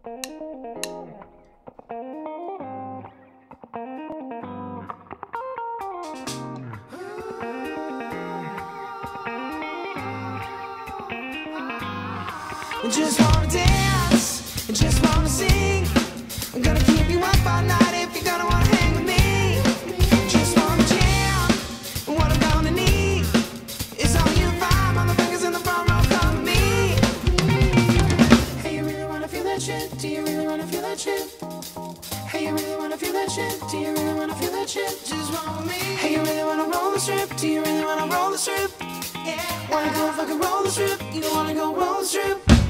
Just wanna dance, and just wanna sing. I'm gonna keep you up all night if you're gonna wanna hang with me. Just wanna jam, and what I'm gonna need is all you five motherfuckers in the front row. Come with me. Hey, you really wanna feel that shit? Do you really wanna feel that shit? Hey, you really wanna feel that shit? Do you really wanna feel that shit? Just roll with me. Hey, you really wanna roll the strip? Do you really wanna roll the strip? Yeah. Wanna go fucking roll the strip? You wanna go roll the strip?